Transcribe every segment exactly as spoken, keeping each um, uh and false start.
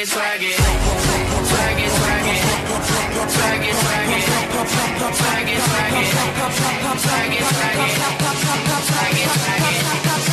it, swag it, swag it, swag it, swag it, swag it, swag it, swag it, swag it, swag it, swag it, swag it, swag it.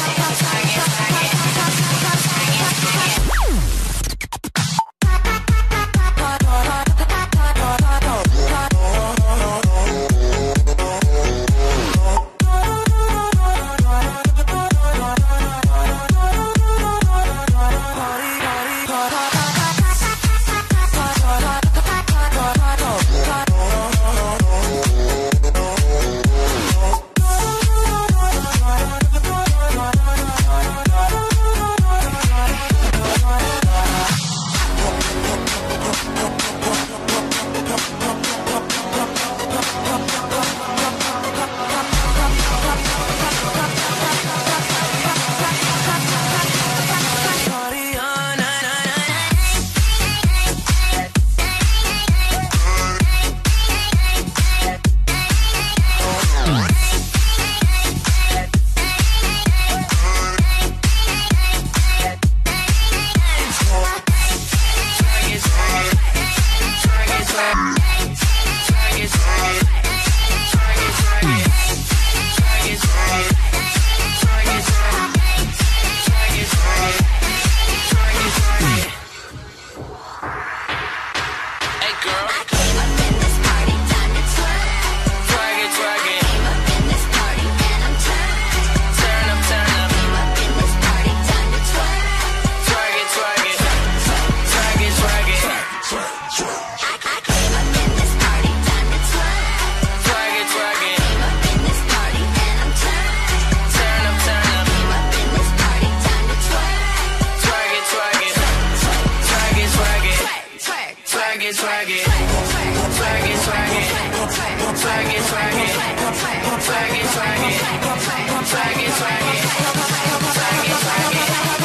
Swag it, swag it, swag it, swag it, swag it, swag it, swag it, swag it, swag it, swag it, swag it, swag it, swag it, swag it.